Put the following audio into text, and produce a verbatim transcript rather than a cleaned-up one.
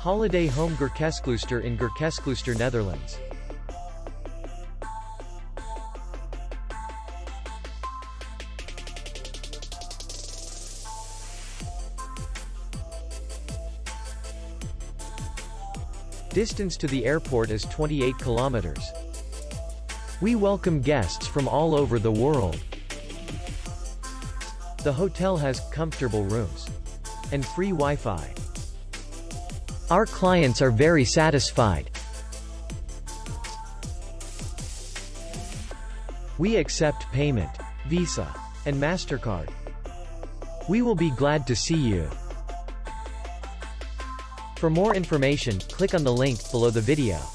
Holiday Home Gerkesklooster in Gerkesklooster, Netherlands. Distance to the airport is twenty-eight kilometers. We welcome guests from all over the world. The hotel has comfortable rooms and free Wi-Fi. Our clients are very satisfied. We accept payment, Visa, and MasterCard. We will be glad to see you. For more information, click on the link below the video.